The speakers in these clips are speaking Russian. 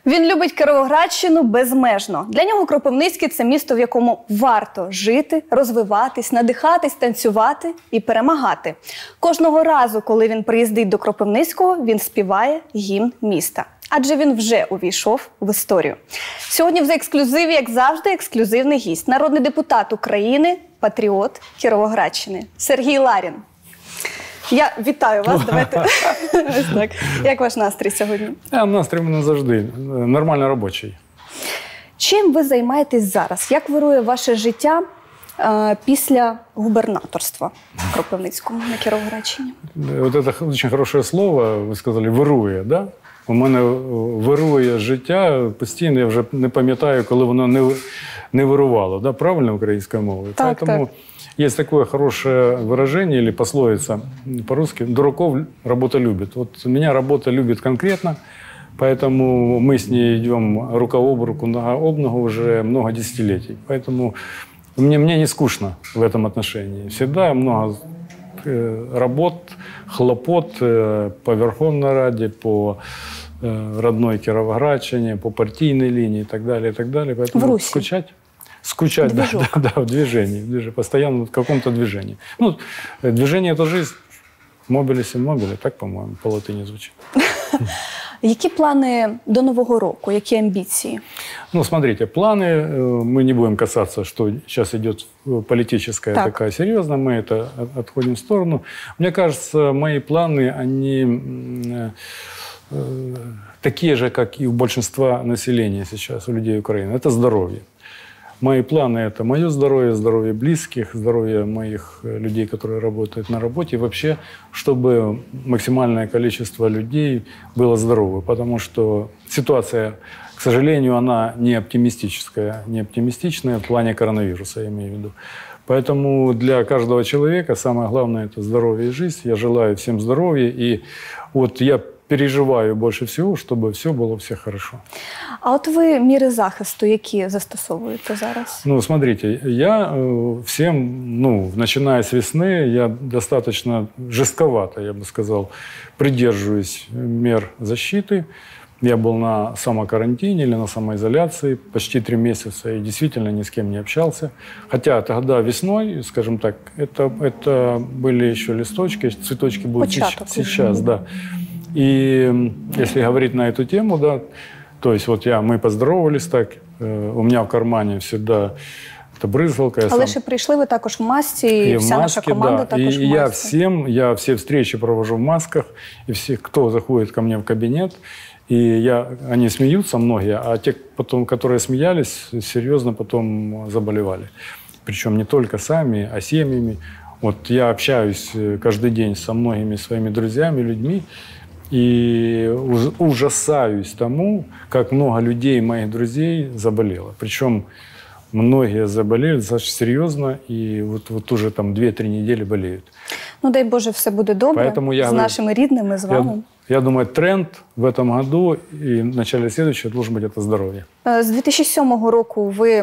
Він любить Кіровоградщину безмежно. Для нього Кропивницький – це місто, в якому варто жити, розвиватись, надихатись, танцювати і перемагати. Кожного разу, коли він приїздить до Кропивницького, він співає гімн міста. Адже він вже увійшов в історію. Сьогодні в ексклюзиві, як завжди, ексклюзивний гість. Народний депутат України, патріот Кіровоградщини Сергій Ларін. Я вітаю вас. Давайте ось так. Як ваш настрій сьогодні? Настрій у мене завжди нормально робочий. Чим ви займаєтесь зараз? Як вирує ваше життя після губернаторства в Кропивницькому на Кіровоградщині? Вот это очень хорошее слово, ви сказали, вирує, да? У мене вирує життя постійно, я вже не пам'ятаю, коли воно не вирувало, да? Правильно українською мовою? Так, Поэтому так. есть такое хорошее выражение или пословица по-русски: дураков работа любит. Вот меня работа любит конкретно, поэтому мы с ней идем рука об руку, нога об ногу уже много десятилетий. Поэтому мне не скучно в этом отношении. Всегда много работ, хлопот по Верховной Раде, по родной Кіровоградщине, по партийной линии и так далее, и так далее. Поэтому в Руси. Скучать, да, в движении, постоянно в каком-то движении. Ну, движение – это жизнь. Мобилис in mobile, так, по-моему, по латині звучит. Які плани до Нового року? Які амбіції? Ну, смотрите, планы, мы не будем касаться, что сейчас идет политическая такая серьезная, мы это отходим в сторону. Мне кажется, мои планы, они такие же, как и у большинства населения сейчас, у людей Украины. Это здоровье. Мои планы – это мое здоровье, здоровье близких, здоровье моих людей, которые работают на работе. И вообще, чтобы максимальное количество людей было здоровы. Потому что ситуация, к сожалению, она не оптимистическая, не оптимистичная в плане коронавируса, я имею в виду. Поэтому для каждого человека самое главное – это здоровье и жизнь. Я желаю всем здоровья. И вот я переживаю больше всего, чтобы все было у всех хорошо. А от ви міри захисту, які застосовуєте зараз? Ну, смотрите, я всем, начиная с весны, я достаточно жестковато, я бы сказал, придерживаюсь мер защиты. Я был на самокарантине или на самоизоляции почти 3 месяца и действительно ни с кем не общался. Хотя тогда весной, скажем так, это были еще листочки, цветочки будут сейчас, да. И если говорить на эту тему, да, то есть вот мы поздоровались так, у меня в кармане всегда эта брызгалка. Але ще прийшли ви також в масці, і вся наша команда також в масці. Я все встречи провожу в масках, и все, кто заходит ко мне в кабинет, они смеются многие, а те, потом, которые смеялись, серьезно потом заболевали. Причем не только сами, а семьями. Вот я общаюсь каждый день со многими своими друзьями, людьми, и ужасаюсь тому, как много людей, моих друзей, заболело. Причем многие заболели достаточно серьезно, и вот уже там 2-3 недели болеют. Ну, дай Боже, все буде добре з нашими рідними, з вами. Я думаю, тренд в этом году и в начале следующего должен быть это здоровье. З 2007 року ви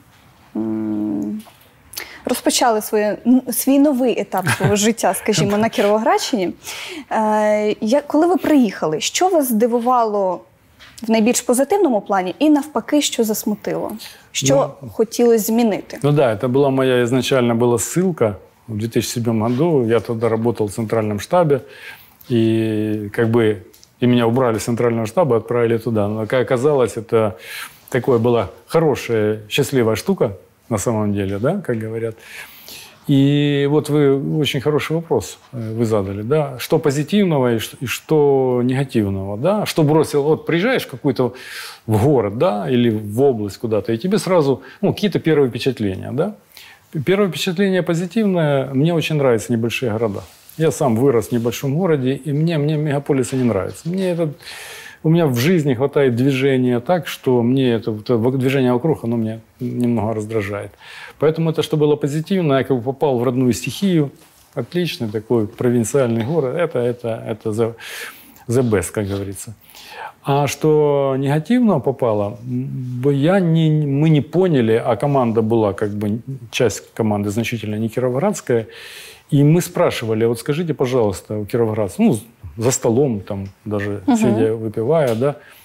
розпочали свій новий етап свого життя, скажімо, на Кіровоградщині. Коли ви приїхали, що вас здивувало в найбільш позитивному плані і навпаки, що засмутило? Що хотілося змінити? Ну да, это была моя изначально была ссылка в 2007 году. Я тогда работал в центральном штабе, и и меня убрали с центрального штаба, отправили туда. Но, как оказалось, это такое была хорошая, счастливая штука, на самом деле, да, как говорят. И вот вы очень хороший вопрос вы задали, да, что позитивного и что негативного, да, что бросил, вот приезжаешь какой-то в город, да, или в область куда-то, и тебе сразу, какие-то первые впечатления, да. Первое впечатление позитивное, мне очень нравятся небольшие города. Я сам вырос в небольшом городе, и мне мегаполисы не нравятся. У меня в жизни хватает движения так, что мне это движение вокруг, оно меня немного раздражает. Поэтому это, что было позитивно, я попал в родную стихию. Отличный такой провинциальный город. Это the best, как говорится. А что негативно попало, мы не поняли, а команда была, часть команды значительно не кировоградская, и мы спрашивали, вот скажите, пожалуйста, у кировоградцев, за столом, там, даже сидя, выпивая, да,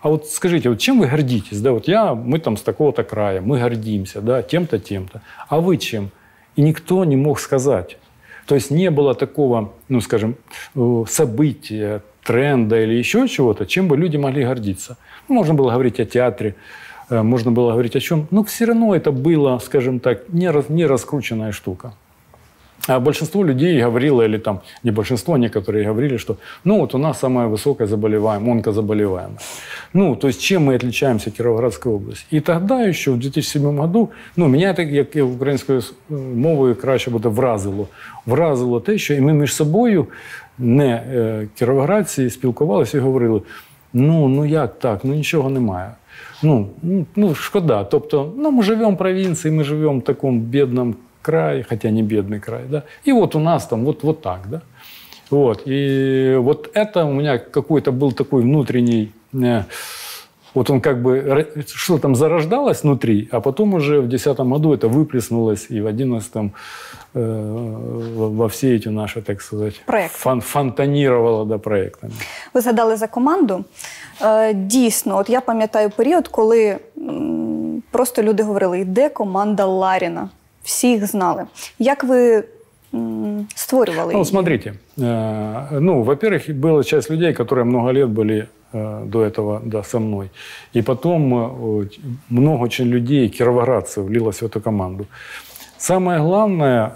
а вот скажите, вот чем вы гордитесь? Да, вот мы там с такого-то края, мы гордимся, да, тем-то, тем-то. А вы чем? И никто не мог сказать. То есть не было такого, ну, скажем, события, тренда или еще чего-то, чем бы люди могли гордиться. Ну, можно было говорить о театре, можно было говорить о чем, но все равно это было, скажем так, не раскрученная штука. А большинство людей говорило, или там не большинство, некоторые говорили, что ну вот у нас самая высокая заболеваемость, онкозаболеваемость. Ну, то есть чем мы отличаемся от Кіровоградской области. И тогда еще в 2007 году, ну, меня это, як українською мовою краще буде, вразило те, що і ми між собою, не кіровоградці, спілкувалися і говорили, ну як так, ну нічого немає. Ну шкода. Тобто, ну, ми живемо в провінції, ми живемо в такому бідному край, хотя не бедный край, да, и вот у нас там вот так, да, вот, и вот это у меня какой-то был такой внутренний, вот он как бы, что там зарождалось внутри, а потом уже в 2010 году это выплеснулось, и в 2011 во все эти наши, так сказать, фонтанировало, да, проектами. Ви згадали за команду. Дійсно, от я пам'ятаю період, коли просто люди говорили, йде команда Ларіна. Всі їх знали. Як ви створювали її? Ну, смотрите. Во-первых, была часть людей, которые много лет были до этого, да, со мной. И потом много очень людей, кировоградцев, влилось в эту команду. Самое главное,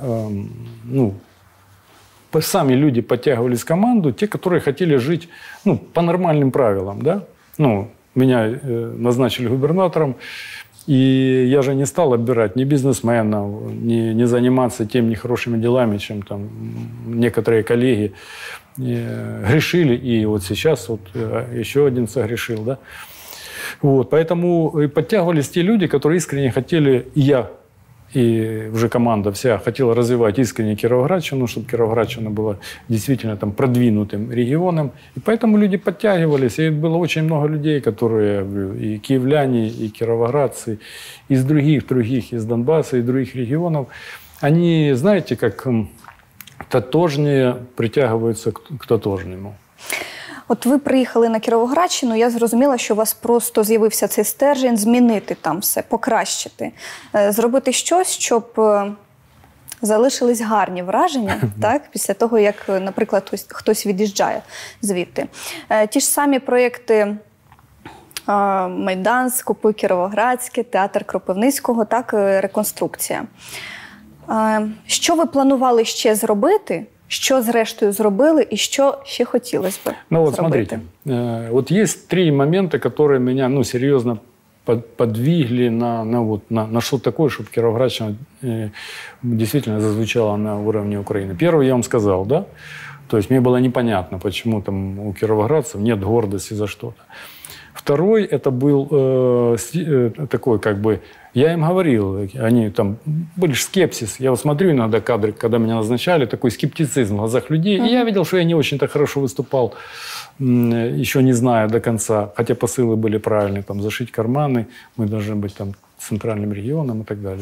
сами люди подтягивались в команду, те, которые хотели жить, по нормальным правилам, да. Меня назначили губернатором. И я же не стал отбирать ни бизнесменов, не заниматься тем нехорошими делами, чем там некоторые коллеги грешили. И вот сейчас вот еще один согрешил. Да? Вот, поэтому и подтягивались те люди, которые искренне хотели, и я, и уже команда вся хотела развивать искренне Кіровоградщину, чтобы Кіровоградщина была действительно там продвинутым регионом. И поэтому люди подтягивались. И было очень много людей, которые и киевляне, и кіровоградцы, из других, из Донбасса, и других регионов. Они, знаете, как тотожнее притягиваются к тотожнему. От ви приїхали на Кіровоградщину, я зрозуміла, що у вас просто з'явився цей стержень змінити там все, покращити, зробити щось, щоб залишились гарні враження, так, після того, як, наприклад, хтось від'їжджає звідти. Ті ж самі проєкти Майдан, Скупи Кіровоградське, театр Кропивницького, так, реконструкція. Що ви планували ще зробити? Що, зрештою, зробили и что ще хотелось бы вот смотрите, вот есть три момента, которые меня серьезно подвигли на что-то такое, чтобы Кіровоградщина действительно зазвучала на уровне Украины. Первый я вам сказал, да? То есть мне было непонятно, почему там у кіровоградцев нет гордости за что-то. Второй, это был такой, как бы, я им говорил, они там, были скепсис. Я вот смотрю иногда кадры, когда меня назначали, такой скептицизм в глазах людей. И я видел, что я не очень-то хорошо выступал, еще не зная до конца. Хотя посылы были правильные, там, зашить карманы, мы должны быть там центральным регионом и так далее.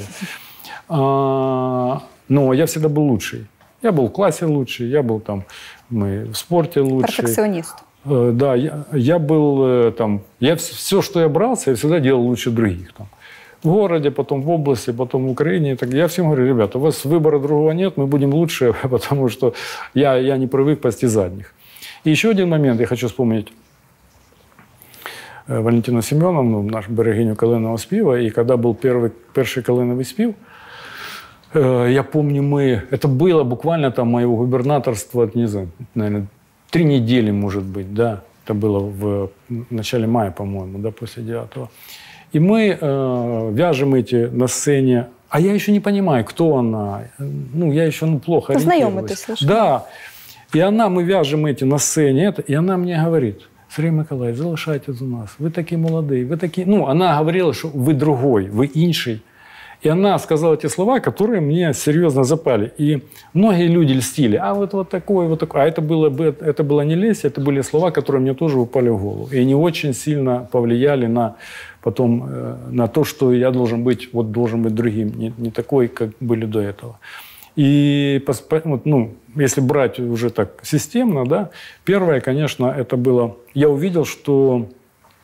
Но я всегда был лучший. Я был в классе лучший, я был там в спорте лучший. Перфекционист. Да, я был там, все, что я брался, я всегда делал лучше других. Там. В городе, потом в области, потом в Украине. Так я всем говорю, ребята, у вас выбора другого нет, мы будем лучше, потому что я не привык пасти задних. И еще один момент я хочу вспомнить Валентину Семеновну, нашу берегиню калинового співа. И когда был первый калиновый спів, я помню, это было буквально там моего губернаторства, не знаю, наверное, 3 недели, может быть, да. Это было в начале мая, по-моему, да, после 9-го. И мы вяжем эти на сцене. А я еще не понимаю, кто она. Я еще плохо ориентируюсь. Да. И мы вяжем эти на сцене, и она мне говорит, Сергей Миколаевич, залишайтесь у нас. Вы такие молодые, вы такие... она говорила, что вы другой, вы инший. И она сказала эти слова, которые мне серьезно запали. И многие люди льстили. А вот такой, вот такой. А это было не лесть, это были слова, которые мне тоже упали в голову. И они очень сильно повлияли на то, что я должен быть другим. Не такой, как были до этого. И если брать уже так системно, да, первое, конечно, это было... Я увидел, что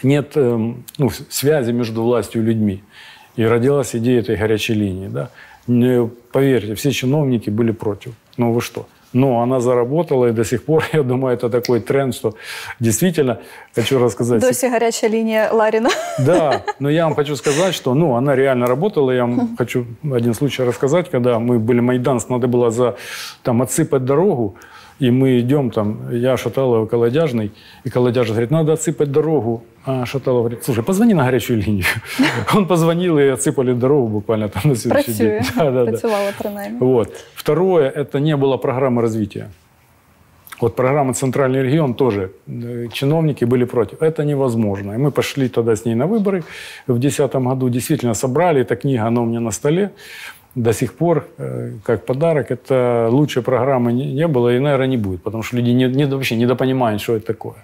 нет ну, связи между властью и людьми. И родилась идея этой горячей линии. Да? Поверьте, все чиновники были против. Ну вы что? Но она заработала, и до сих пор, я думаю, это такой тренд, что действительно, хочу рассказать... Досі гаряча лінія Ларіна. Да, но я вам хочу сказать, что ну, она реально работала. Я вам хочу один случай рассказать, когда мы были Майданск, надо было там, отсыпать дорогу, и мы идем, там, я Шаталов Колодяжный, и Колодяжный говорит, надо отсыпать дорогу. А Шаталов говорит, слушай, позвони на горячую линию. Он позвонил, и отсыпали дорогу буквально там на следующий день. Працювала принаймні. Вот. Второе, это не было программы развития. Вот программа «Центральный регион» тоже, чиновники были против. Это невозможно. И мы пошли тогда с ней на выборы в 2010 году, действительно собрали, эта книга, она у меня на столе. До сих пор, как подарок, это лучшей программы не было и, наверное, не будет, потому что люди вообще недопонимают, что это такое.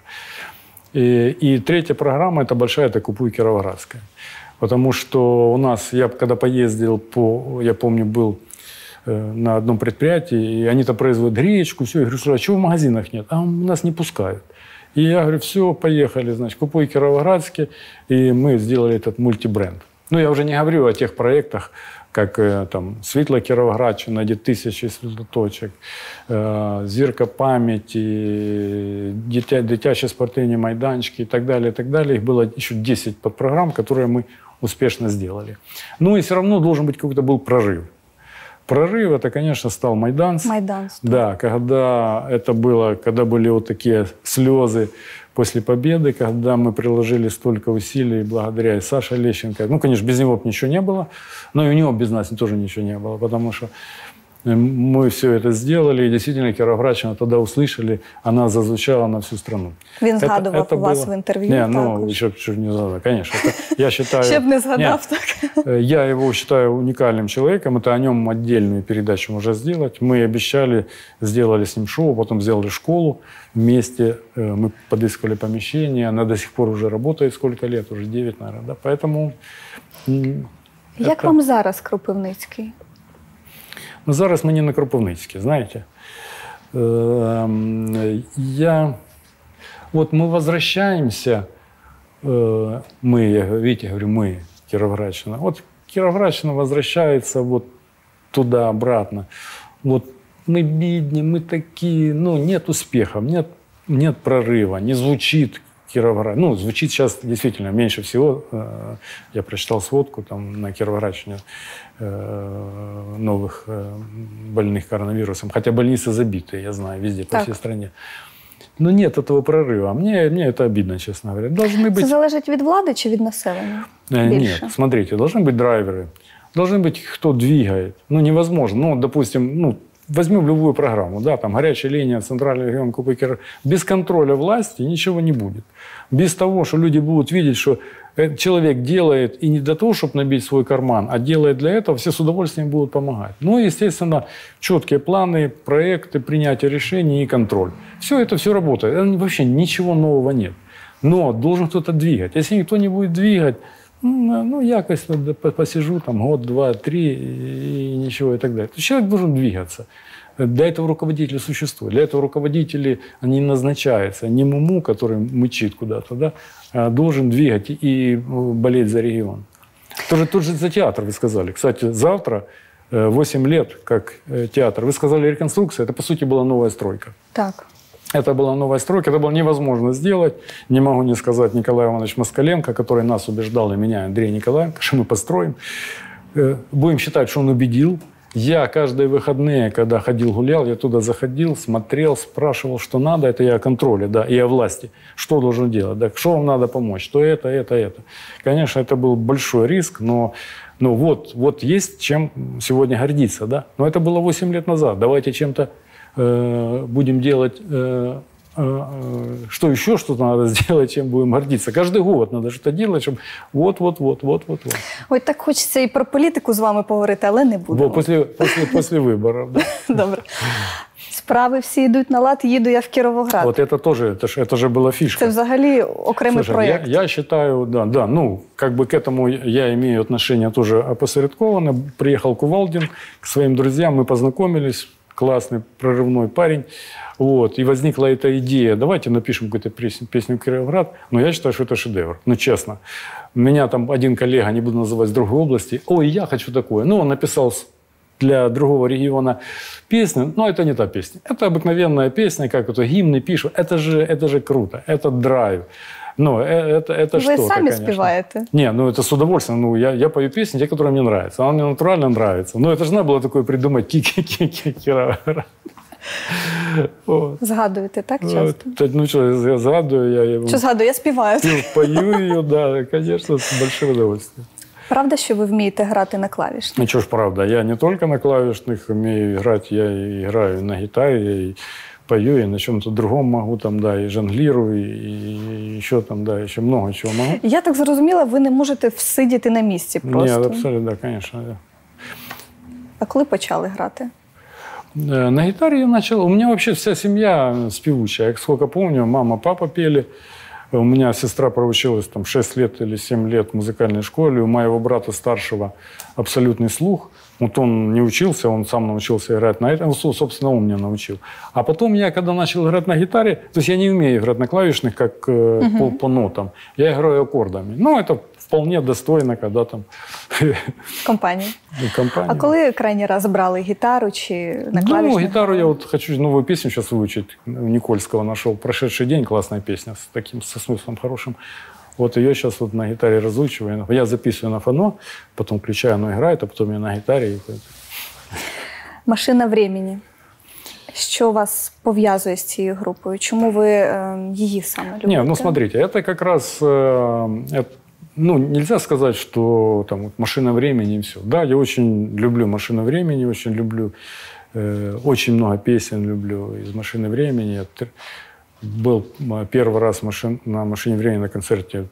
И третья программа – это большая, это «Купуй Кировоградская». Потому что у нас, я когда поездил, я помню, был на одном предприятии, и они там производят гречку, все. Я говорю, что, а чего в магазинах нет? А у нас не пускают. И я говорю, все, поехали, значит, «Купуй Кировоградские», и мы сделали этот мультибренд. Ну, я уже не говорю о тех проектах, как там «Світла Кіровоградщина», где 1000 світлоточок, «Зірка памяти», дитячі спортивні майданчики и так далее, и так далее. Их было еще 10 подпрограмм, которые мы успешно сделали. Ну и все равно должен быть какой-то был прорыв. Прорыв это, конечно, стал Майданск. Майданск. Да, когда это было, когда были вот такие слезы после победы, когда мы приложили столько усилий благодаря и Саше Лещенко. Ну, конечно, без него бы ничего не было, но и у него без нас тоже ничего не было, потому что мы все это сделали, и действительно Кировоградщина тогда услышали, она зазвучала на всю страну. Він згадував у вас в интервью. Не, ну, еще не згадав, конечно. Я считаю... Ще б не згадав, так? Я его считаю уникальным человеком, это о нем отдельную передачу можно сделать. Мы обещали, сделали с ним шоу, потом сделали школу вместе, мы подыскивали помещение, она до сих пор уже работает сколько лет, уже 9, наверное, да, поэтому... Як вам зараз Кропивницький? Ну, зараз ми не на Кропивницькій, знаете. Вот мы возвращаемся, видите, я говорю, мы, Кировоградщина. Вот Кировоградщина возвращается вот туда, обратно. Вот мы бедни, мы такие, ну, нет успехов, нет прорыва, не звучит Кировоград. Ну, звучит сейчас действительно меньше всего. Я прочитал сводку там на Кировоградщине новых больных коронавирусом. Хотя больницы забиты, я знаю, везде, по всей стране. Но нет этого прорыва. Мне это обидно, честно говоря. Должны быть... Це залежить від влади чи від населення? Нет, смотрите, должны быть драйверы. Должны быть, кто двигает. Ну, невозможно. Ну, допустим, возьмем любую программу, да, там горячая линия, центральный регион, Купуй Кировоградские. Без контроля власти ничего не будет. Без того, что люди будут видеть, что человек делает и не для того, чтобы набить свой карман, а делает для этого, все с удовольствием будут помогать. Ну, естественно, четкие планы, проекты, принятие решений и контроль. Все работает. Вообще ничего нового нет. Но должен кто-то двигать. Если никто не будет двигать, ну, якось посижу там год, два, три и ничего и так далее. То человек должен двигаться. Для этого руководители существуют. Для этого руководители, они назначаются. Не муму, который мычит куда-то, да, а должен двигать и болеть за регион. Тот же за театр вы сказали. Кстати, завтра 8 лет как театр. Вы сказали реконструкция. Это, по сути, была новая стройка. Так. Это была новая стройка, это было невозможно сделать. Не могу не сказать Николай Иванович Москаленко, который нас убеждал, и меня, Андрей Николаенко, что мы построим. Будем считать, что он убедил. Я каждые выходные, когда ходил, гулял, я туда заходил, смотрел, спрашивал, что надо. Это я о контроле, да, и о власти. Что должен делать, да, что вам надо помочь, что это. Конечно, это был большой риск, но вот есть чем сегодня гордиться, да. Но это было 8 лет назад. Давайте чем-то будем делать, что еще что-то надо сделать, чем будем гордиться. Каждый год надо что-то делать, чтобы вот. Ой, так хочеться і про політику з вами поговорити, але не будемо. После виборів. Да? Добре. Справи всі йдуть на лад, їду я в Кіровоград. Вот это тоже, это же была фишка. Це взагалі окремий проєкт. Я считаю, да, ну, как бы к этому я имею отношение тоже опосредованно. Приехал Кувалдин к своим друзьям, мы познакомились. классный, прорывной парень. Вот. И возникла эта идея, давайте напишем какую-то песню «Кировоград». Но я считаю, что это шедевр. Ну, честно. Меня там один коллега, не буду называть, с другой области, ой, я хочу такое. Ну, он написал для другого региона песню, но это не та песня. Это обыкновенная песня, как это гимны пишут. Это же круто, это драйв. Но это вы что-то, самі конечно. співаєте? Не, ну это с удовольствием. Ну, я пою песни, те, которые мне нравятся. Она мне натурально нравится. Но это же надо было такое придумать. Кировоград. Згадуєте, так, часто? Ну что, я згадую. Що згадую, я співаю. Пою ее, да, конечно, с большим удовольствием. Правда, що ви вмієте грати на клавішних? Ну что ж, правда, я не только на клавишных умею играть, я и играю на гитаре, я и пою, и на чем-то другом могу, там, да, и жонглирую, и еще там, да, еще много чего могу. Я так зрозуміла, ви не можете всидіти на місці просто. Нет, абсолютно, да, конечно, да. А коли почали грати? На гитаре я начал. У меня вообще вся семья спевучая. Я сколько помню, мама, папа пели. У меня сестра проучилась там 6 лет или 7 лет в музыкальной школе. У моего брата старшего абсолютный слух. Вот он не учился, он сам научился играть на этом. Собственно, он меня научил. А потом я, когда начал играть на гитаре, то есть я не умею играть на клавишных, как по нотам. Я играю аккордами. Ну, это вполне достойно, когда там... В компанії. В компании. А коли крайній раз брали гітару чи на клавішних? Ну, гитару я вот хочу новую песню сейчас выучить. У Никольского нашел «Прошедший день», классная песня, с таким, со смыслом хорошим. Вот ее сейчас вот на гитаре разучиваю. Я записываю на фоно, потом включаю, оно играет, а потом я на гитаре. «Машина времени». Що вас пов'язує з цією групою? Чому ви її саме любите? Не, ну смотрите, это как раз... Ну, нельзя сказать, что там вот «Машина времени» и все. Да, я очень люблю «Машину времени», очень люблю, очень много песен люблю из «Машины времени». Я был первый раз на «Машине времени» на концерте в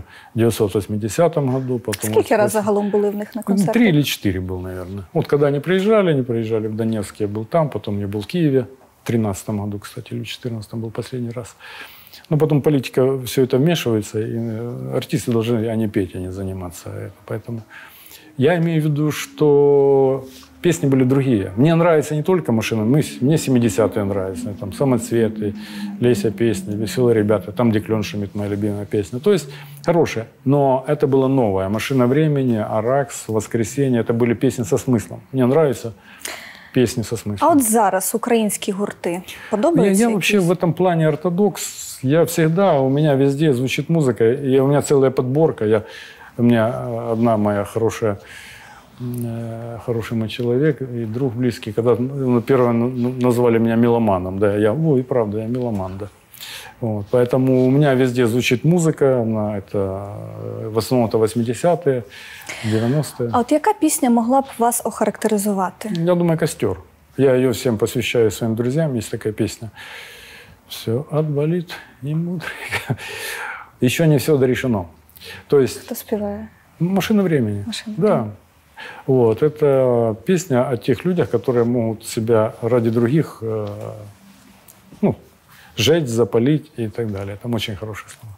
1980 году. Потом Скільки раз загалом були в них на концертах? 3 или 4 был, наверное. Вот когда они приезжали в Донецк, я был там, потом я был в Киеве. В 2013 году, кстати, или в 2014 был последний раз. Но потом политика все это вмешивается, и артисты должны, они петь, а не заниматься. Поэтому я имею в виду, что песни были другие. Мне нравится не только «Машина», мне 70-е нравятся. Там «Самоцветы», «Леся песни», «Веселые ребята», там, где клен шумит, моя любимая песня. То есть хорошая, но это было новое. «Машина времени», «Аракс», «Воскресенье» — это были песни со смыслом. Мне нравится песни со смыслом. А от зараз українські гурти подобаються? Я вообще в этом плане ортодокс. Я всегда, у меня везде звучит музыка, и у меня целая подборка. У меня одна моя хороший мой человек и друг близкий, когда первого назвали меня меломаном, да, и правда, я меломан, да. Вот, поэтому у меня везде звучит музыка, в основном это 80-е, 90-е. А от яка пісня могла б вас охарактеризувати? Я думаю, «Костер». Я ее всем посвящаю своим друзьям, есть такая песня. Все отболит и мудрый. Еще не все дорешено. То есть... Кто спевает? «Машина времени». Да. Вот. Это песня о тех людях, которые могут себя ради других сжечь, запалить и так далее. Там очень хорошие слова.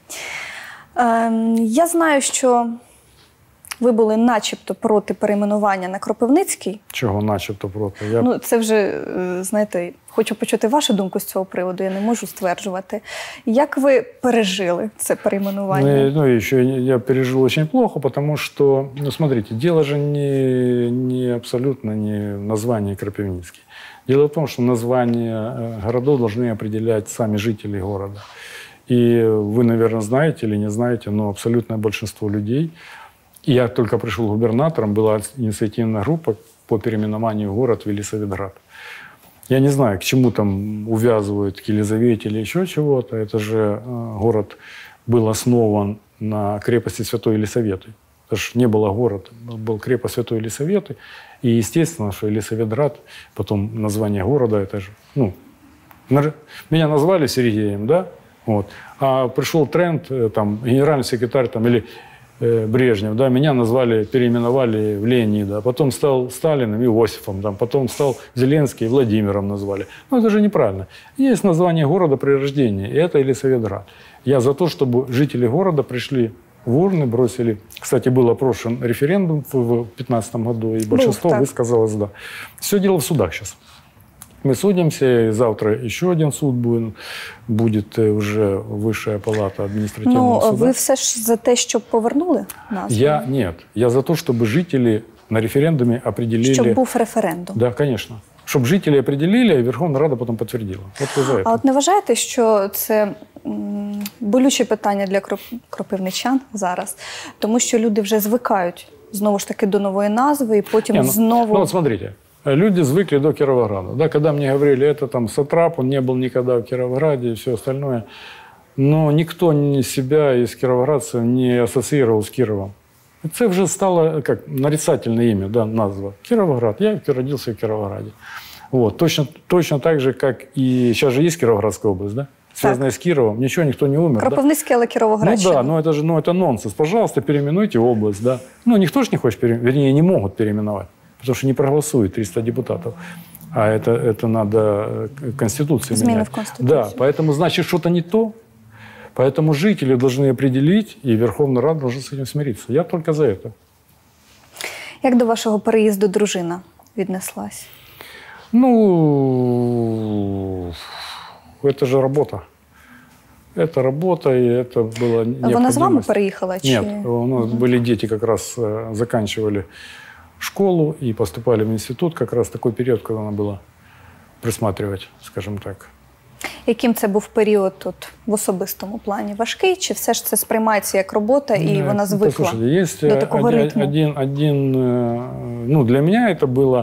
Я знаю, що ви були начебто проти перейменування на Кропивницький. Чого начебто проти? Ну, це вже, знаєте, хочу почути вашу думку з цього приводу, я не можу стверджувати. Як ви пережили це перейменування? Ну, еще я пережил очень плохо, потому что, смотрите, дело же не абсолютно не в названии Кропивницкий. Дело в том, что названия городов должны определять сами жители города. И вы, наверное, знаете или не знаете, но абсолютное большинство людей. И я только пришел губернатором, была инициативная группа по переименованию город в Елисаветград. Я не знаю, к чему там увязывают, к Елизавете или еще чего-то. Это же город был основан на крепости Святой Елисаветы. Это же не было города, был крепость Святой Елисаветы. И естественно, что Елисаветград, потом название города, это же, меня назвали Сергеем, да? Вот. А пришел тренд, там, генеральный секретарь, там, или Брежнев, да, меня назвали, переименовали в Леонида, потом стал Сталиным, Иосифом, там, потом стал Зеленский, Владимиром назвали. Ну, это же неправильно. Есть название города при рождении, и это Елисаветград. Я за то, чтобы жители города пришли в урны, бросили. Кстати, был опрошен референдум в 2015 году, и большинство высказалось «да». Все дело в судах сейчас. Мы судимся, и завтра еще один суд будет уже Высшая палата административного суда. Ви все ж за те, щоб повернули назву? Нет. Я за то, чтобы жители на референдуме определили... Щоб був референдум? Да, конечно. Щоб жителі определили, а Верховна Рада потім підтвердила. А от не вважаєте, що це болюче питання для кропивничан зараз? Тому що люди вже звикають, знову ж таки, до нової назви, і потім знову... Ну, вот смотрите, люди звыкли до Кировограда. Да, когда мне говорили, это там сатрап, он не был никогда в Кировограде и все остальное, но никто себя из кировоградцев не ассоциировал с Кировом. Це вже стало как нарицательное имя, да, назва. Кировоград. Я родился в Кировограде. Вот. Точно так же, как и... Сейчас же есть Кировоградская область, да? Связанная с Кировом. Ничего, никто не умер. Кропивницкий, але Кировоградщина. Ну да, но это нонсенс. Пожалуйста, переименуйте область, да. Ну, никто же не хочет вернее, не могут переименовать. Потому что не проголосуют 300 депутатов. А это надо Конституцию менять. Измены в Конституцию. Да, поэтому, значит, что-то не то. Поэтому жители должны определить, и Верховная Рада должна с этим смириться. Я только за это. Як до вашого переїзду дружина віднеслась? Ну, это же работа. Это работа, и это было необходимость. Вона з вами переїхала? Чи... Нет, у нас были дети, как раз заканчивали школу и поступали в институт. Как раз такой период, когда надо было присматривать, скажем так. Яким це був період тут в особистому плані? Важкий? Чи все ж це сприймається як робота і вона звикла до такого ритму? Ну, для меня это было,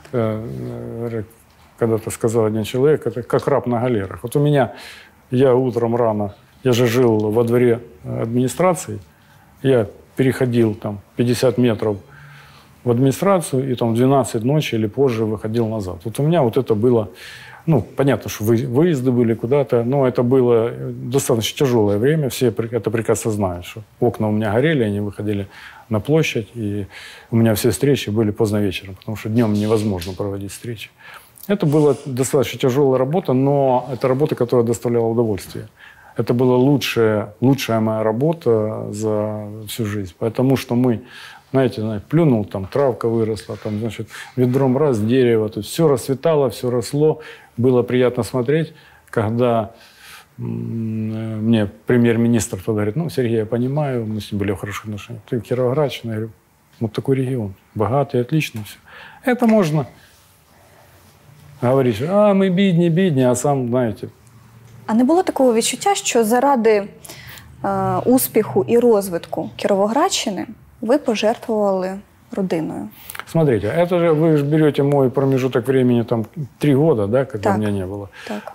когда-то сказал один человек, это как раб на галерах. Вот у меня, я утром рано, я же жил во дворе администрации, я переходил там 50 метров в администрацию и там в 12 ночи или позже выходил назад. Вот у меня вот это было... Ну, понятно, что выезды были куда-то, но это было достаточно тяжелое время. Все это прекрасно знают, что окна у меня горели, они выходили на площадь, и у меня все встречи были поздно вечером, потому что днем невозможно проводить встречи. Это была достаточно тяжелая работа, но это работа, которая доставляла удовольствие. Это была лучшая моя работа за всю жизнь, потому что мы... Знаете, плюнул, там травка выросла, там, значит, ведром раз дерево, то есть все расцветало, все росло. Было приятно смотреть, когда мне премьер-министр говорит, ну, Сергей, я понимаю, мы с ним были в хороших отношениях, ты Кировоградщина, я говорю, вот такой регион, богатый, отличный, все. Это можно говорить, мы бідні, а сам, знаете. А не було такого відчуття, що заради успіху і розвитку Кіровоградщини вы пожертвовали родиною? Смотрите, это же вы же берете мой промежуток времени, там, 3 года, да, когда меня не было. Так.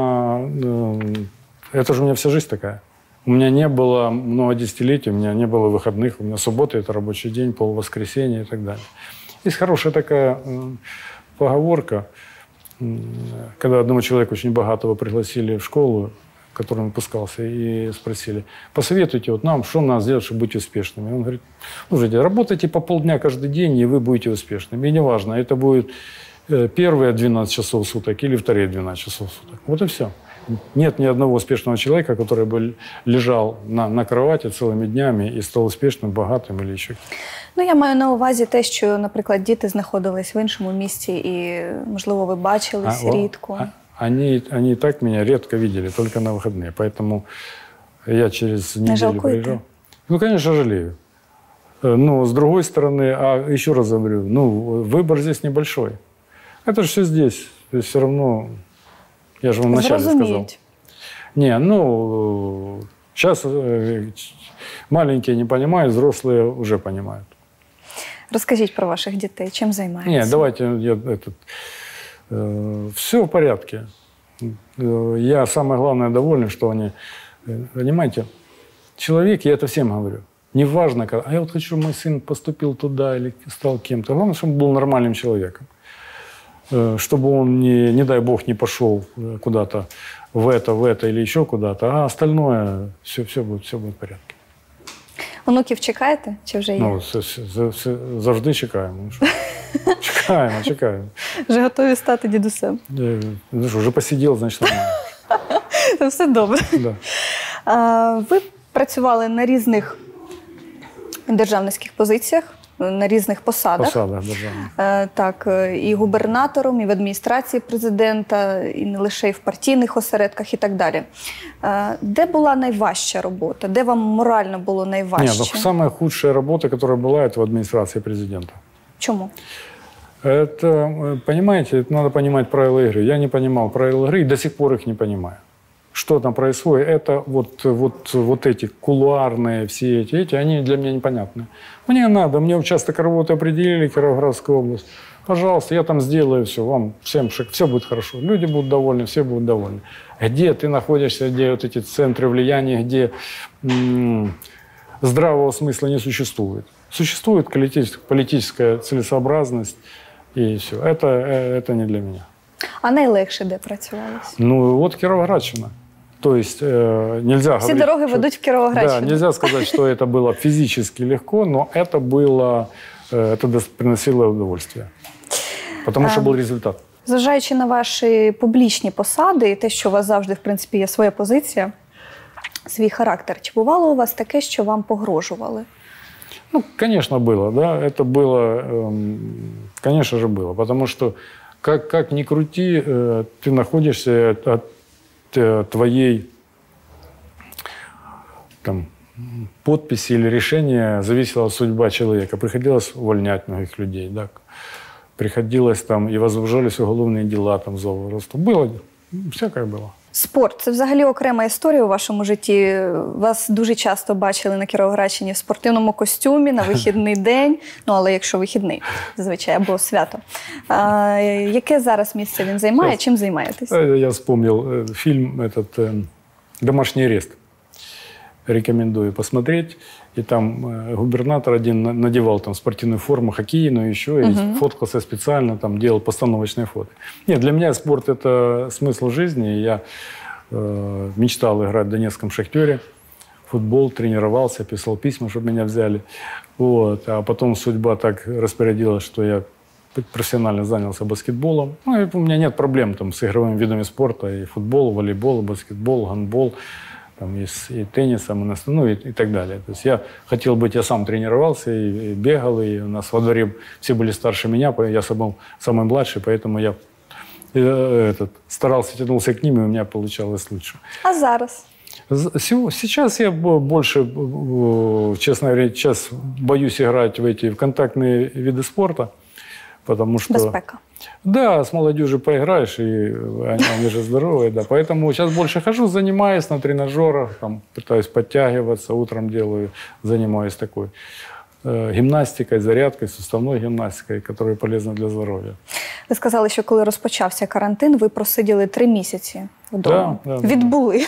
Это же у меня вся жизнь такая. У меня не было много десятилетий, у меня не было выходных, у меня суббота – это рабочий день, полвоскресенья и так далее. Есть хорошая такая поговорка, когда одного человека очень богатого пригласили в школу, в которой он выпускался, и спросили, посоветуйте вот нам, что надо сделать, чтобы быть успешными. Он говорит, слушайте, работайте по полдня каждый день, и вы будете успешными. И неважно, это будет первые 12 часов в суток или вторые 12 часов в суток. Вот и все. Нет ни одного успешного человека, который бы лежал на кровати целыми днями и стал успешным, богатым или еще. Ну, я маю на увазі те, що, наприклад, діти знаходились в іншому місті і, можливо, ви бачились рідко. Они и так меня редко видели, только на выходные. Поэтому я через неделю приезжал. Ну, конечно, жалею. Но, с другой стороны, еще раз говорю, выбор здесь небольшой. Это же все здесь. То есть все равно, я же вам вначале сказал. Сейчас маленькие не понимают, взрослые уже понимают. Розкажіть про ваших дітей, чим займаються? Нет, давайте все в порядке. Я самое главное доволен, что они, понимаете, человек, я это всем говорю, неважно, а я вот хочу, чтобы мой сын поступил туда или стал кем-то. Главное, чтобы он был нормальным человеком. Чтобы он, не дай бог, не пошел куда-то в это или еще куда-то, а остальное все будет в порядке. Онуків чекаєте? Чи вже є? Завжди чекаємо. Чекаємо. Вже готові стати дідусем? Вже посидів, значить нормально. Все добре. Да. Ви працювали на різних державницьких позиціях на різних посадах. Посадах державних. Так, і губернатором, і в адміністрації президента, і не лише і в партійних осередках і так далі. Де була найважча робота? Де вам морально було найважче? Нет, самая худшая работа, которая была, это в администрации президента. Чому? Это, понимаете, это надо понимать правила игры. Я не понимал правила игры и до сих пор их не понимаю. Что там происходит, это вот эти кулуарные, все эти, они для меня непонятны. Мне надо, мне участок работы определили, Кировоградская область. Пожалуйста, я там сделаю все, вам всем все будет хорошо. Люди будут довольны, все будут довольны. Где ты находишься, где вот эти центры влияния, где здравого смысла не существует. Существует политическая целесообразность, и все. Это не для меня. А найлегше де працювалося? Ну, вот Кировоградщина. То есть нельзя Всі говорить... дороги ведуть в Кировоградщину. Да, нельзя сказать, что это было физически легко, но это приносило удовольствие. Потому что был результат. Зважаючи на ваші публічні посади і те, що у вас завжди, в принципі, є своя позиція, свій характер, чи бувало у вас таке, що вам погрожували? Ну, конечно, было, да. Это было, конечно же, было. Потому что, как ни крути, ты находишься от твоей там, подписи или решения зависела судьба человека. Приходилось увольнять многих людей, да. Приходилось там, и возбуждались уголовные дела там, за возраст. Было, всякое было. Спорт – це взагалі окрема історія у вашому житті. Вас дуже часто бачили на Кіровоградщині в спортивному костюмі на вихідний день, ну, але якщо вихідний, зазвичай, або свято. Яке зараз місце він займає? Чим займаєтесь? Я вспомнил фильм этот «Домашний арест». Рекомендую посмотреть. И там губернатор один надевал там спортивную форму, хоккейную еще, и фоткался специально, там делал постановочные фото. Нет, для меня спорт – это смысл жизни. Я мечтал играть в Донецком «Шахтере», футбол, тренировался, писал письма, чтобы меня взяли. Вот. А потом судьба так распорядилась, что я профессионально занялся баскетболом. Ну, и у меня нет проблем там, с игровыми видами спорта. И футбол, и волейбол, и баскетбол, гандбол. Там и теннисом, ну и так далее. То есть я хотел быть, я сам тренировался и бегал, и у нас во дворе все были старше меня, я самый младший, поэтому я старался, тянулся к ним, и у меня получалось лучше. А зараз? Сейчас я больше, честно говоря, сейчас боюсь играть в эти контактные виды спорта, потому что... Безпека. Да, с молодежью поиграешь, и они же здоровые, да. Поэтому сейчас больше хожу, занимаюсь на тренажерах, там, пытаюсь подтягиваться, утром делаю, занимаюсь такой гимнастикой, зарядкой, суставной гимнастикой, которая полезна для здоров'я. Ви сказали, що коли розпочався карантин, ви просиділи 3 місяці вдома. Да, Відбули.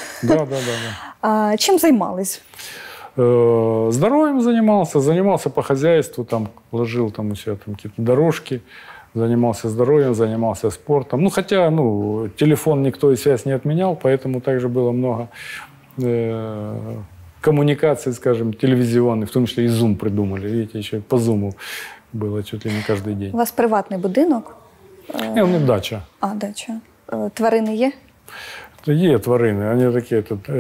Да. Чим займались? Здоровьем занимался по хозяйству, там, ложил там у себя там какие-то дорожки, занимался здоровьем, занимался спортом. Ну, хотя, телефон никто и связь не отменял, поэтому также было много коммуникаций, скажем, телевизионных, в том числе и Zoom придумали. Видите, еще по Zoom было чуть ли не каждый день. У вас приватний будинок? Не, у меня дача. А, дача. Тварини є? Є тварини. Они такие,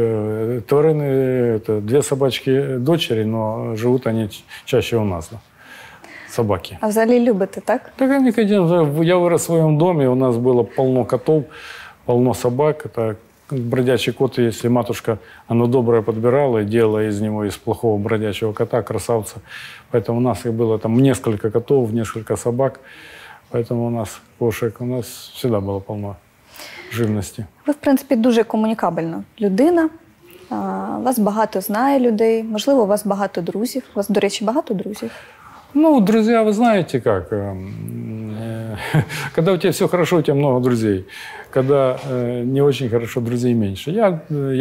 тварины, 2 собачки дочери, но живут они чаще у нас. Да. Собаки. А взагалі любите, так? Так они, конечно, я вырос в своем доме, у нас было полно котов, полно собак. Это бродячий кот, если матушка, она добрая подбирала и делала из него, из плохого бродячего кота, красавца. Поэтому у нас их было там несколько котов, несколько собак. Поэтому у нас кошек, у нас всегда было полно живності. Ви, в принципі, дуже комунікабельна людина. Вас багато знає людей. Можливо, у вас багато друзів. У вас, до речі, багато друзів? Ну, друзья, вы знаете как. Когда у тебя все хорошо, у тебя много друзей. Когда не очень хорошо, друзей меньше. Я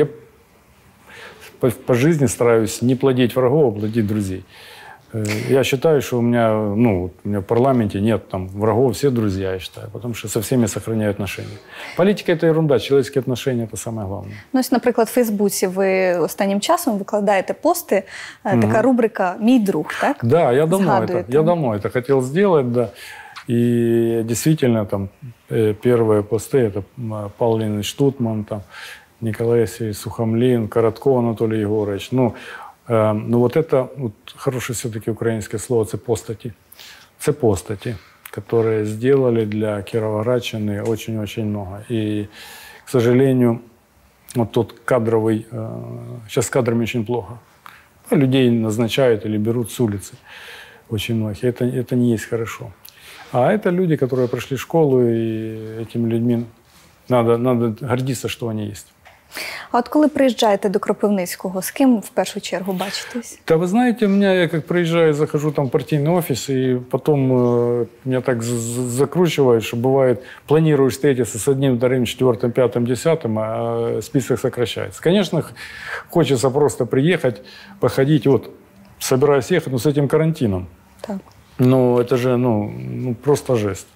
по жизни стараюсь не плодить врагов, а плодить друзей. Я считаю, что у меня в парламенте нет там врагов, все друзья, я считаю, потому что со всеми сохраняю отношения. Политика – это ерунда, человеческие отношения – это самое главное. Ну, ось, наприклад, в Фейсбуці ви останнім часом викладаєте пости, така рубрика «Мій друг», так? Да, я давно это хотел сделать, да. И действительно, там, первые посты – это Павел Леонидович Штутман, там, Николай Васильевич Сухомлин, Коротков Анатолий Егорович. Ну, Ну вот это вот, хорошее все-таки украинское слово – це постаті. Це постаті, которые сделали для Кировоградщины очень-очень много. И, к сожалению, вот тот кадровый… Сейчас с кадрами очень плохо. Людей назначают или берут с улицы очень многих. Это не есть хорошо. А это люди, которые прошли школу, и этими людьми надо гордиться, что они есть. А от коли приїжджаєте до Кропивницького, з ким в першу чергу бачитесь? Да вы знаете, я как приезжаю, захожу там в партийный офис, и потом меня так закручивает, что бывает, планируешь встретиться с одним, вторым, четвертым, пятым, десятым, а список сокращается. Конечно, хочется просто приехать, походить, вот, собираюсь ехать, но с этим карантином. Так. Ну, это же, просто жесть.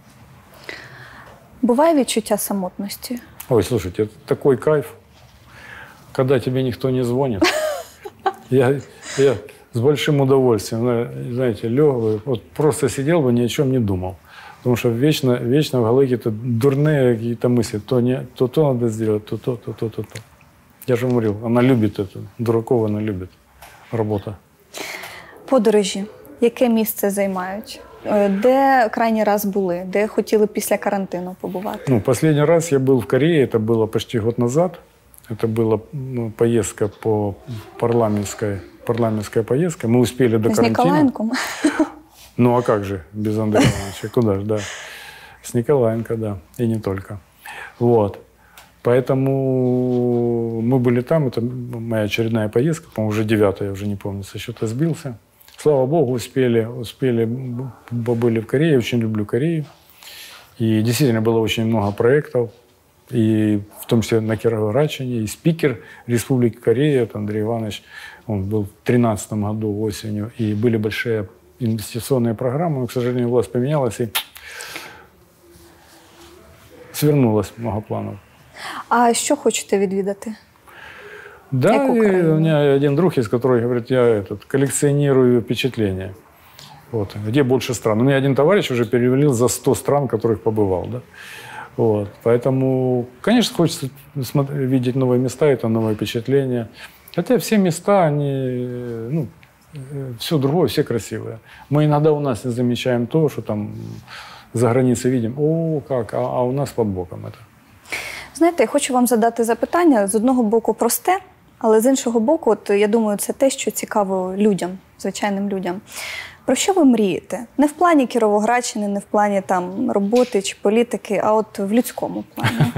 Буває відчуття самотності? Ой, слушайте, это такой кайф, когда тебе никто не звонит. Я с большим удовольствием, знаете, лег бы, вот просто сидел бы, ни о чем не думал. Потому что вечно в голове какие-то дурные какие-то мысли. То надо сделать, то. Я же говорил, она любит это. Дураков она любит. Работа. Подорожі. Яке місце займають? Де крайній раз були? Де хотіли після карантину побувати? Последний раз я был в Корее, это было почти год назад. Это была поездка парламентская поездка. Мы успели до карантина. С Николаенком? Ну, а как же без Андрея Ивановича? Куда же, да. С Николаенко, да, и не только. Вот. Поэтому мы были там, это моя очередная поездка, по-моему, уже 9-я, я уже не помню, со счета сбился. Слава Богу, успели, побыли в Корее, очень люблю Корею. И действительно было очень много проектов, и в том числе на Кировоградщине, и спикер Республики Корея, это Андрей Иванович, он был в 2013 году осенью, и были большие инвестиционные программы, но, к сожалению, власть поменялась, и свернулось много планов. А що хочете відвідати? Да, у меня один друг есть, который говорит, я коллекционирую впечатления. Вот. Где больше стран? У меня один товарищ уже перевалил за 100 стран, в которых побывал. Да? Вот. Поэтому, конечно, хочется видеть новые места, это новые впечатления. Хотя все места, они, все другое, все красивые. Мы иногда у нас не замечаем то, что там за границей видим, а у нас под боком это. Знаєте, я хочу вам задати запитання, з одного боку просте, але з іншого боку, я думаю, це те, що цікаво людям, звичайним людям. Про що ви мрієте? Не в плані Кіровоградщини, не в плані там роботи чи політики, а от в людському плані.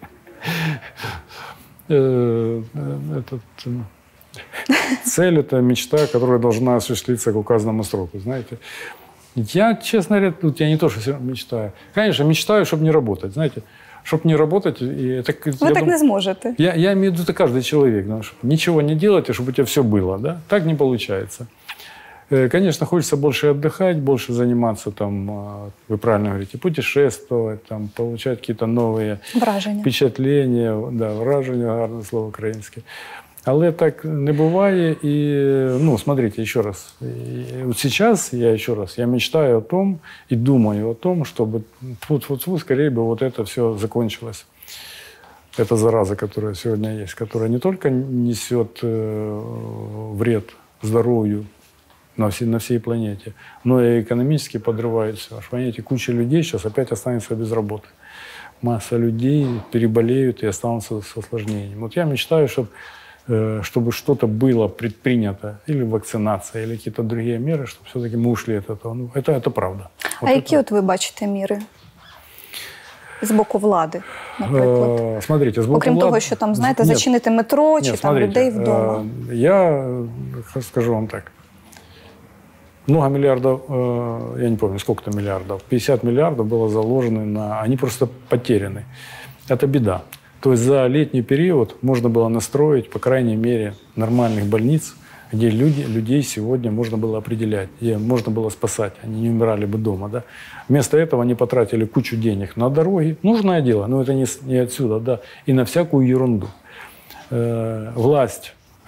Цель – это мечта, которая должна осуществиться к указанному сроку, знаете. Я, честно говоря, я не то, что мечтаю. Конечно, мечтаю, чтобы не работать, знаете. Чтобы не работать… Вы так не сможете. Я имею в виду, это каждый человек. Чтобы ничего не делать, и чтобы у тебя все было. Да? Так не получается. Конечно, хочется больше отдыхать, больше заниматься, там, вы правильно говорите, путешествовать, там, получать какие-то новые впечатления. Да, враження, гарне слово українське. Але так не буває. И, смотрите, еще раз. Вот сейчас я мечтаю о том и думаю о том, чтобы скорее бы вот это все закончилось. Эта зараза, которая сегодня есть, которая не только несет вред здоровью на всей планете, но и экономически подрывает все. Понимаете, куча людей сейчас опять останется без работы. Масса людей переболеют и останутся с осложнениями. Вот я мечтаю, чтобы что-то было предпринято, или вакцинация, или какие-то другие меры, чтобы все-таки мы ушли от этого. Это правда. А які ви бачите міри з боку влади, наприклад? Смотрите, з боку окрім того, що там, знаєте, зачинити метро, чи там людей вдома. Я скажу вам так. Много миллиардов, я не помню, сколько там миллиардов, 50 миллиардов было заложено они просто потеряны. Это беда. То есть за летний период можно было настроить, по крайней мере, нормальных больниц, где людей сегодня можно было определять, где можно было спасать, они не умирали бы дома. Да? Вместо этого они потратили кучу денег на дороги. Нужное дело, но это не отсюда, да, и на всякую ерунду. Власть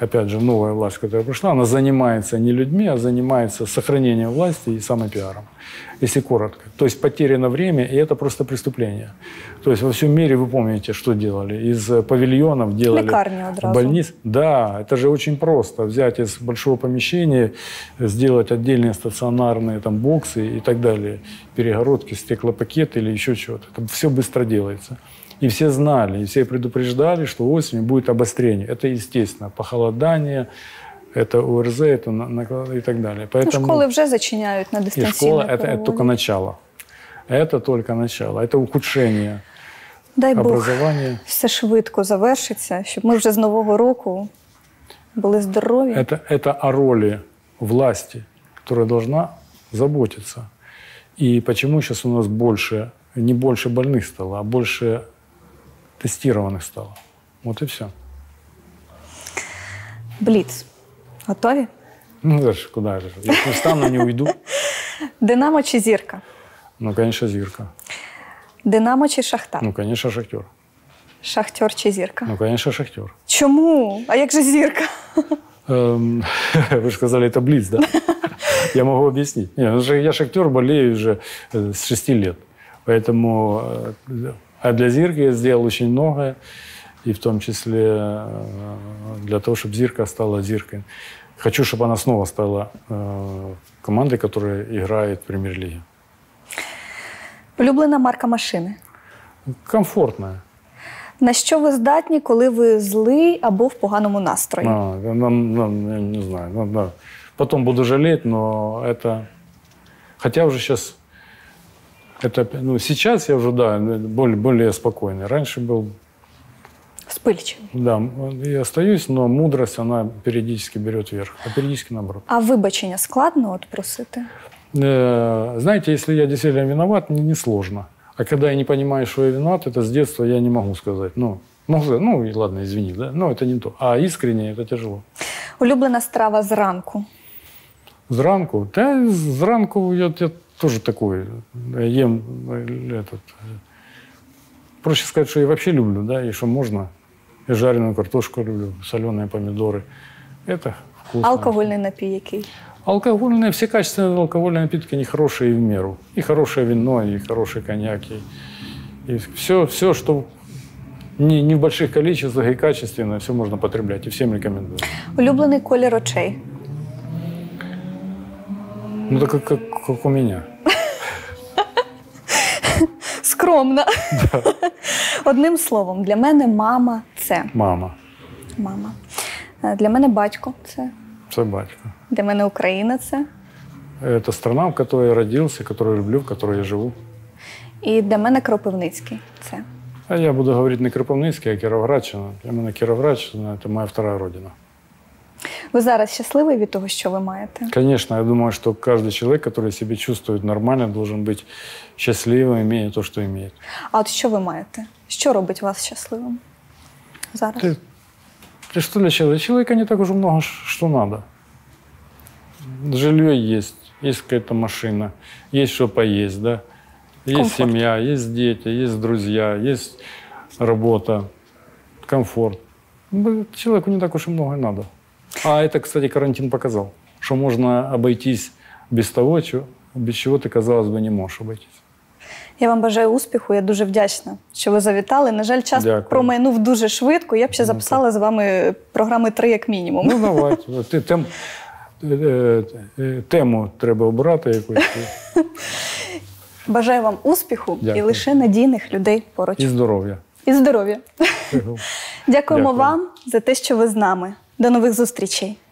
опять же, новая власть, которая пришла, она занимается не людьми, а занимается сохранением власти и самопиаром, если коротко. То есть потеряно время, и это просто преступление. То есть во всем мире, вы помните, что делали? Из павильонов делали лекарни одразу. Больниц. Да, это же очень просто. Взять из большого помещения, сделать отдельные стационарные там, боксы и так далее, перегородки, стеклопакеты или еще чего-то. Это все быстро делается. И все знали, и все предупреждали, что осенью будет обострение. Это естественно. Похолодание, это ОРЗ, это и так далее. Поэтому... Школи вже зачиняють на И дистанційне школа – это только начало. Это только начало. Это ухудшение Дай Бог, образования. все швидко завершиться, щоб ми вже з Нового року були здорові. Это о роли власти, которая должна заботиться. И почему сейчас у нас больше, не больше больных стало, а больше тестированных стало. Вот и все. Бліц. Готові? Ну, это ж куда же? Я не встану, не уйду. Динамо чи Зірка? Ну, конечно, Зирка. Динамо чи Шахтар? Ну, конечно, Шахтер. Шахтер чи Зірка? Ну, конечно, Шахтер. Чому? А як же Зірка? Вы же сказали, это блиц, да? Я могу объяснить. Я Шахтер болею уже с 6 лет. Поэтому а для Зирки я сделал очень многое. И в том числе для того, чтобы Зирка стала Зиркой. Хочу, чтобы она снова стала командой, которая играет в премьер-лиге. Улюблена марка машини? Комфортная. На що ви здатні, коли ви злий або в поганому настрої? Я не знаю. Да. Потом буду жалеть, но это... Хотя уже сейчас... сейчас я уже, да, более спокойный. Раньше был... Вспильчивий. Да, я остаюсь, но мудрость, она периодически берет верх, а периодически наоборот. А вибачення складно от просити? Знаете, если я действительно виноват, не сложно. А когда я не понимаю, что я виноват, это с детства я не могу сказать. Могу сказать, и ладно, извини, да? Но это не то. А искренне это тяжело. Улюблена страва зранку? Зранку? Да, зранку я тоже такой. Ем проще сказать, что я вообще люблю, да, и что можно. Я жареную картошку люблю, соленые помидоры. Это вкусно. Алкогольний напій який? Алкогольные, все качественные алкогольные напитки, они хорошие и в меру. И хорошее вино, и хороший коньяк. И все, что не в больших количествах и качественно, все можно потреблять. И всем рекомендую. Улюблений колір очей? Ну, так как у меня. Скромно. Да. Одним словом, для мене мама – це. Мама. Мама. Для мене батько – це. Це батько. Для мене Україна – це. Это страна, в которой я родился, которую люблю, в которой я живу. І для мене Кропивницький – це. А я буду говорить не Кропивницький, а Кіровоградщина. Для мене Кіровоградщина – це моя вторая родина. Ви зараз щасливий від того, що ви маєте? Конечно, я думаю, что каждый человек, который себя чувствует нормально, должен быть счастливым, имея то, что имеет. А от що ви маєте? Що робить вас щасливим зараз? Ты что для человека? Человека не так уж много, что надо. Жилье есть какая-то машина, есть что поесть, да? Есть комфорт. Семья, есть дети, есть друзья, есть работа, комфорт. Человеку не так уж и много надо. А это, кстати, карантин показал, что можно обойтись без того, без чего ты, казалось бы, не можешь обойтись. Я вам бажаю успіху, я дуже вдячна, що ви завітали. На жаль, час промайнув дуже швидко, я б ще записала з вами програми 3 як мінімум. Ну, давайте. Тему треба обрати якусь. Бажаю вам успіху. Дякую. І лише надійних людей поруч. І здоров'я. І здоров'я. Дякуємо вам за те, що ви з нами. До нових зустрічей.